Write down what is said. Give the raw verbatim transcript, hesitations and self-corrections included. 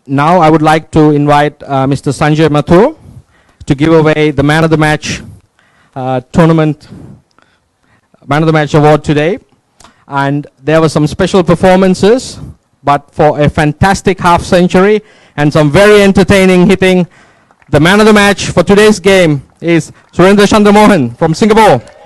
now I would like to invite uh, Mister Sanjay Mathur to give away the Man of the Match uh, tournament, Man of the Match award today. And there were some special performances, but for a fantastic half century and some very entertaining hitting, the Man of the Match for today's game is Surendra Chandramohan from Singapore.